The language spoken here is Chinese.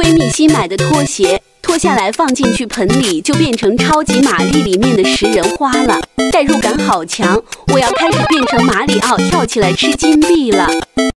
闺蜜新买的拖鞋，脱下来放进去盆里，就变成超级玛丽里面的食人花了，代入感好强，我要开始变成马里奥跳起来吃金币了。